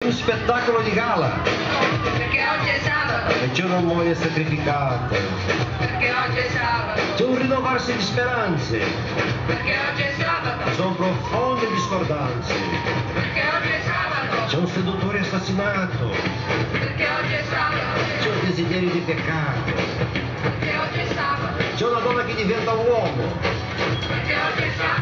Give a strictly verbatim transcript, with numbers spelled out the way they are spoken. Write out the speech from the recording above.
un spettacolo di gala. Perché oggi è sabato. E c'è una moglie sacrificata. Perché oggi è sabato. C'è un rinnovarsi di speranze. Perché oggi è sabato. Sono profonde discordanze. Perché oggi è sabato. C'è un seduttore assassinato. Perché oggi è sabato. C'è un desiderio di peccato. Perché oggi è sabato. C'è una donna che diventa uomo. Perché oggi è sabato.